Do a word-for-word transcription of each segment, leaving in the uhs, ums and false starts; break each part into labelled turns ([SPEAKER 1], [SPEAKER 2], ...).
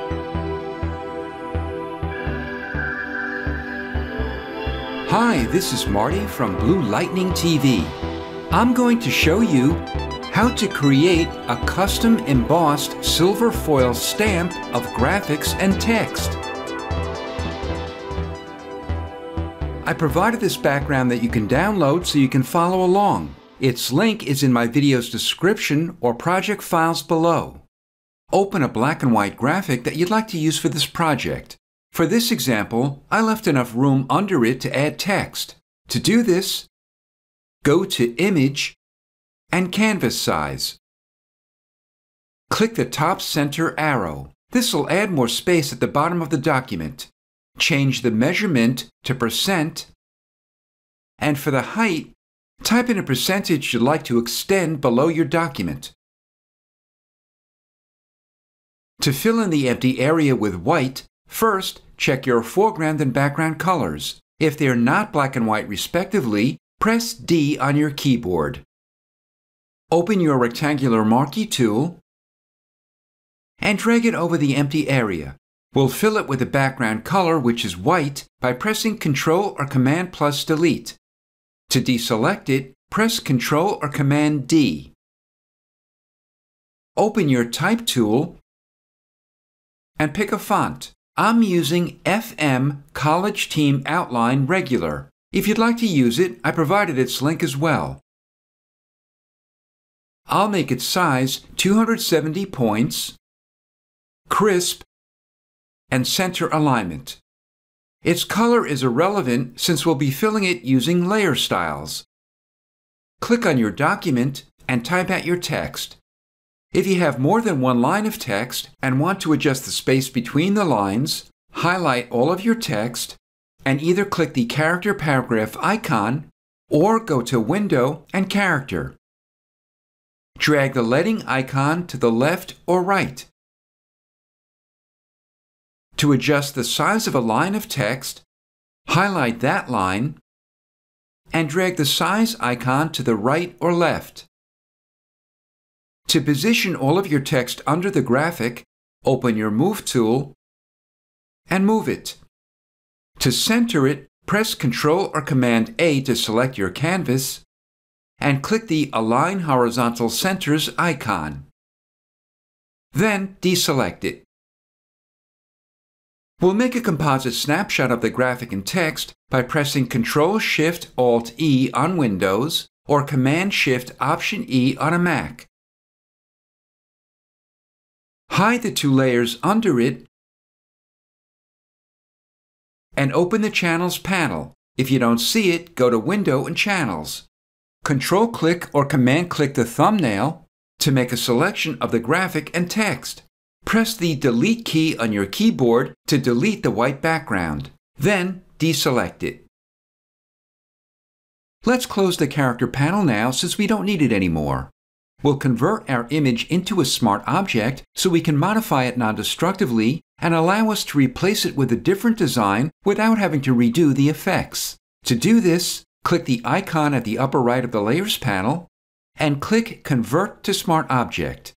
[SPEAKER 1] Hi, this is Marty from Blue Lightning T V. I'm going to show you how to create a custom embossed silver foil stamp of graphics and text. I provided this background that you can download so you can follow along. Its link is in my video's description or project files below. Open a black and white graphic that you'd like to use for this project. For this example, I left enough room under it to add text. To do this, go to Image and Canvas Size. Click the top center arrow. This will add more space at the bottom of the document. Change the measurement to percent, and for the height, type in a percentage you'd like to extend below your document. To fill in the empty area with white, first, check your foreground and background colors. If they're not black and white respectively, press D on your keyboard. Open your rectangular marquee tool and drag it over the empty area. We'll fill it with the background color, which is white, by pressing Control or Command plus Delete. To deselect it, press Control or Command D. Open your Type tool and pick a font. I'm using F M College Team Outline Regular. If you'd like to use it, I provided its link as well. I'll make its size two hundred seventy points, crisp, and center alignment. Its color is irrelevant since we'll be filling it using layer styles. Click on your document and type out your text. If you have more than one line of text and want to adjust the space between the lines, highlight all of your text and either click the character paragraph icon or go to Window and Character. Drag the leading icon to the left or right. To adjust the size of a line of text, highlight that line and drag the size icon to the right or left. To position all of your text under the graphic, open your Move tool and move it. To center it, press Control or Command A to select your canvas and click the Align Horizontal Centers icon. Then deselect it. We'll make a composite snapshot of the graphic and text by pressing Control Shift Alt E on Windows or Command Shift Option E on a Mac. Hide the two layers under it and open the Channels panel. If you don't see it, go to Window and Channels. Control-click or Command-click the thumbnail to make a selection of the graphic and text. Press the Delete key on your keyboard to delete the white background. Then deselect it. Let's close the character panel now since we don't need it anymore. We'll convert our image into a smart object so we can modify it non-destructively and allow us to replace it with a different design without having to redo the effects. To do this, click the icon at the upper right of the Layers panel and click Convert to Smart Object.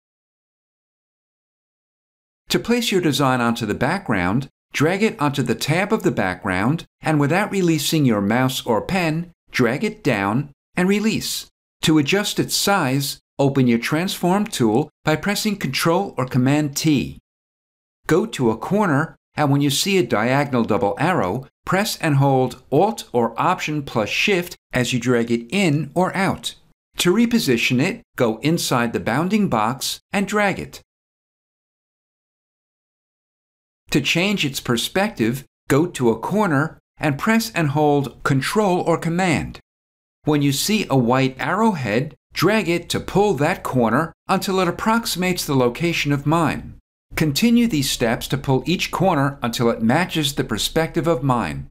[SPEAKER 1] To place your design onto the background, drag it onto the tab of the background and without releasing your mouse or pen, drag it down and release. To adjust its size, open your Transform tool by pressing Control or Command T. Go to a corner and when you see a diagonal double arrow, press and hold Alt or Option plus Shift as you drag it in or out. To reposition it, go inside the bounding box and drag it. To change its perspective, go to a corner and press and hold Control or Command. When you see a white arrowhead, drag it to pull that corner until it approximates the location of mine. Continue these steps to pull each corner until it matches the perspective of mine.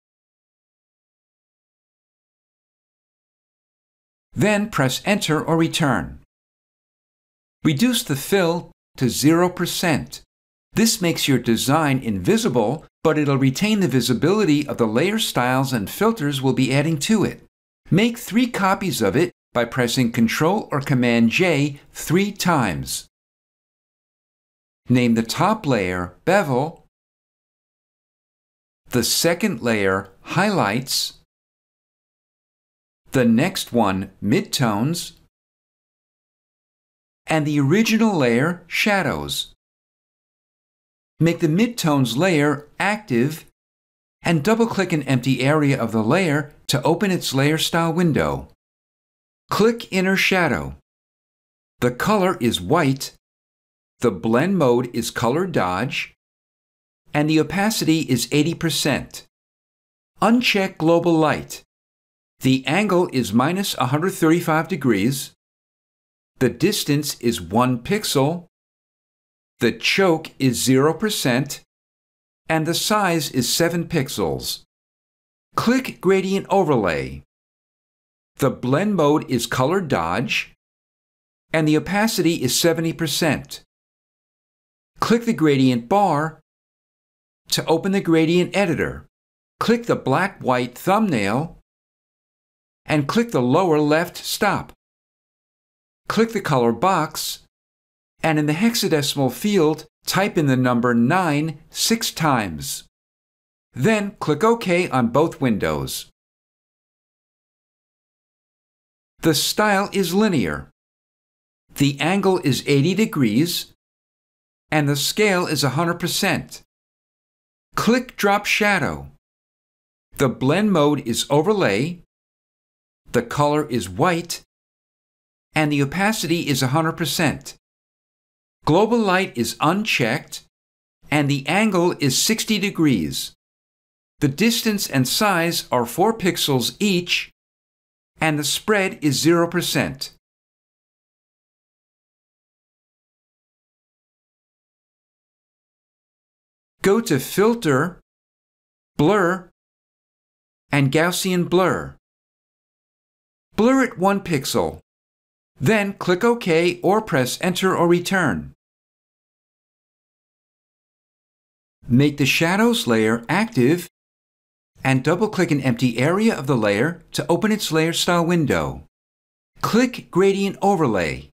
[SPEAKER 1] Then press Enter or Return. Reduce the fill to zero percent. This makes your design invisible, but it'll retain the visibility of the layer styles and filters we'll be adding to it. Make three copies of it by pressing Control or Command J three times. Name the top layer Bevel, the second layer Highlights, the next one Midtones, and the original layer Shadows. Make the Midtones layer active and double-click an empty area of the layer to open its layer style window. Click Inner Shadow. The color is white, the blend mode is Color Dodge, and the opacity is eighty percent. Uncheck Global Light. The angle is minus one hundred thirty-five degrees. The distance is one pixel. The choke is zero percent. And the size is seven pixels. Click Gradient Overlay. The blend mode is Color Dodge, and the opacity is seventy percent. Click the gradient bar to open the gradient editor. Click the black-white thumbnail and click the lower left stop. Click the color box and in the hexadecimal field, type in the number nine six times. Then click OK on both windows. The style is linear. The angle is eighty degrees and the scale is one hundred percent. Click Drop Shadow. The blend mode is Overlay, the color is white, and the opacity is one hundred percent. Global Light is unchecked, and the angle is sixty degrees. The distance and size are four pixels each, and the spread is zero percent. Go to Filter, Blur, and Gaussian Blur. Blur it one pixel. Then click OK or press Enter or Return. Make the Shadows layer active and double-click an empty area of the layer to open its layer style window. Click Gradient Overlay.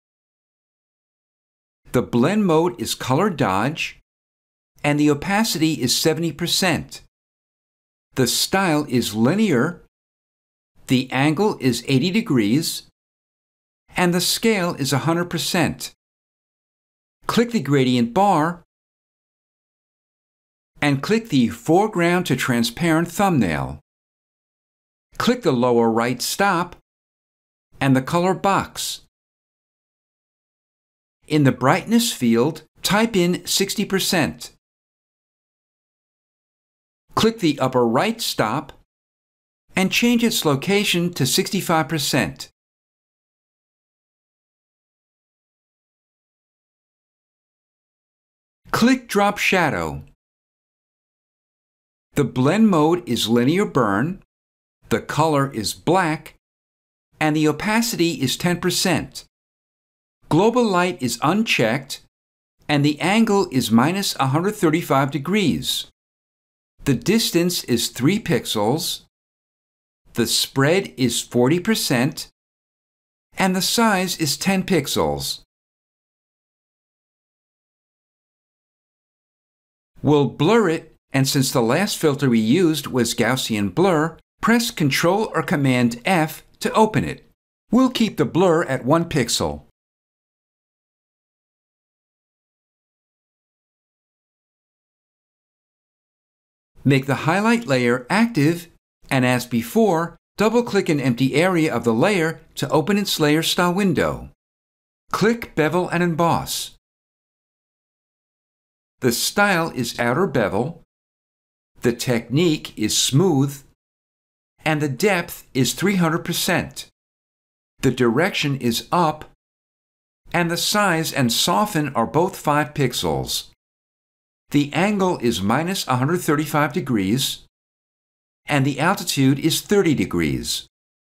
[SPEAKER 1] The blend mode is Color Dodge, and the opacity is seventy percent. The style is linear, the angle is eighty degrees, and the scale is one hundred percent. Click the gradient bar and click the Foreground to Transparent thumbnail. Click the lower right stop and the color box. In the brightness field, type in sixty percent. Click the upper right stop and change its location to sixty-five percent. Click Drop Shadow. The blend mode is Linear Burn, the color is black, and the opacity is ten percent. Global Light is unchecked, and the angle is minus one hundred thirty-five degrees. The distance is three pixels, the spread is forty percent, and the size is ten pixels. We'll blur it, and since the last filter we used was Gaussian Blur, press Control or Command F to open it. We'll keep the blur at one pixel. Make the highlight layer active, and as before, double-click an empty area of the layer to open its layer style window. Click Bevel and Emboss. The style is outer bevel, the technique is smooth, and the depth is three hundred percent. The direction is up, and the size and soften are both five pixels. The angle is minus one hundred thirty-five degrees, and the altitude is thirty degrees.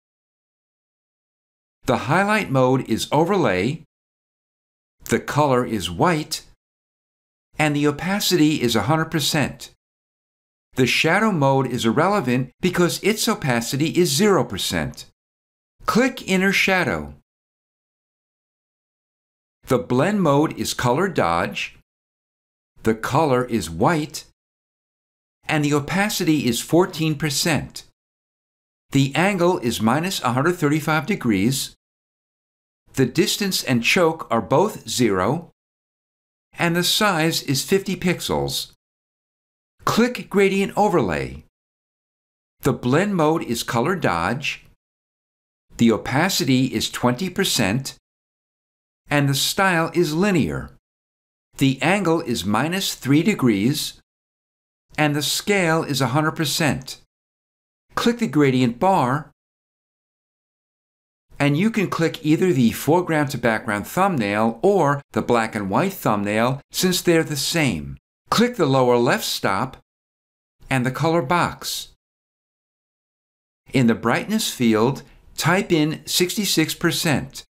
[SPEAKER 1] The highlight mode is Overlay, the color is white, and the opacity is one hundred percent. The shadow mode is irrelevant because its opacity is zero percent. Click Inner Shadow. The blend mode is Color Dodge, the color is white, and the opacity is fourteen percent. The angle is minus one hundred thirty-five degrees, the distance and choke are both zero, and the size is fifty pixels. Click Gradient Overlay. The blend mode is Color Dodge, the opacity is twenty percent, and the style is linear. The angle is minus three degrees, and the scale is one hundred percent. Click the gradient bar, and you can click either the foreground to background thumbnail or the black and white thumbnail since they're the same. Click the lower left stop and the color box. In the brightness field, type in sixty-six percent.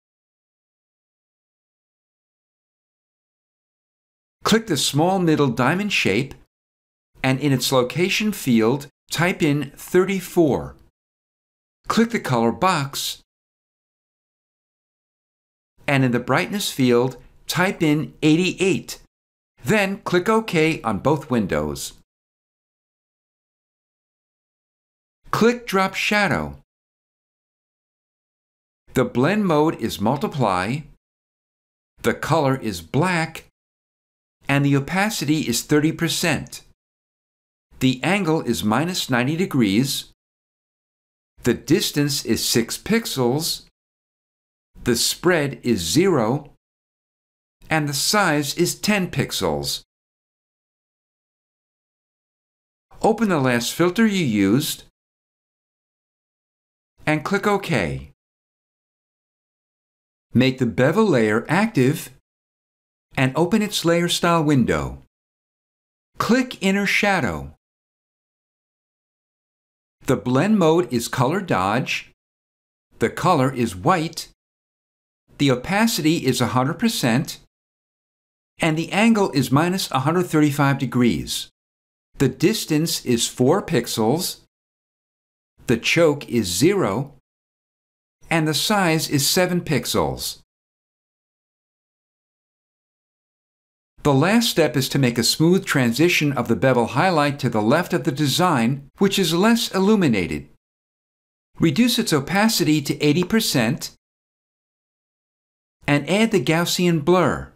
[SPEAKER 1] Click the small middle diamond shape, and in its location field, type in thirty-four. Click the color box, and in the brightness field, type in eighty-eight. Then click OK on both windows. Click Drop Shadow. The blend mode is Multiply, the color is black, and the opacity is thirty percent. The angle is minus ninety degrees, the distance is six pixels, the spread is zero, and the size is ten pixels. Open the last filter you used and click OK. Make the bevel layer active and open its layer style window. Click Inner Shadow. The blend mode is Color Dodge, the color is white, the opacity is one hundred percent, and the angle is minus one hundred thirty-five degrees. The distance is four pixels, the choke is zero, and the size is seven pixels. The last step is to make a smooth transition of the bevel highlight to the left of the design, which is less illuminated. Reduce its opacity to eighty percent and add the Gaussian blur.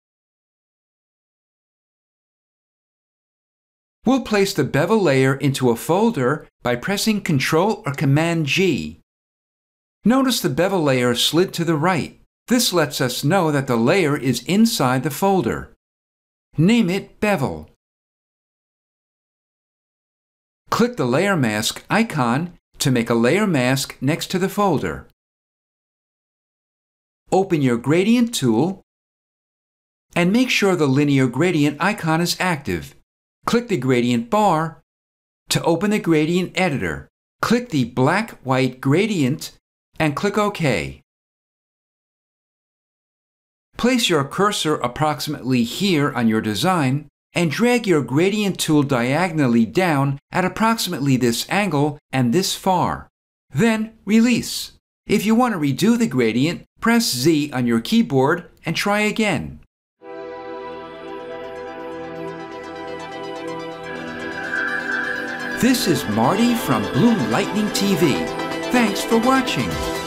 [SPEAKER 1] We'll place the bevel layer into a folder by pressing Control or Command G. Notice the bevel layer slid to the right. This lets us know that the layer is inside the folder. Name it Bevel. Click the Layer Mask icon to make a layer mask next to the folder. Open your Gradient tool and make sure the Linear Gradient icon is active. Click the Gradient bar to open the Gradient Editor. Click the Black-White Gradient and click OK. Place your cursor approximately here on your design and drag your gradient tool diagonally down at approximately this angle and this far. Then release. If you want to redo the gradient, press Z on your keyboard and try again. This is Marty from Blue Lightning T V. Thanks for watching.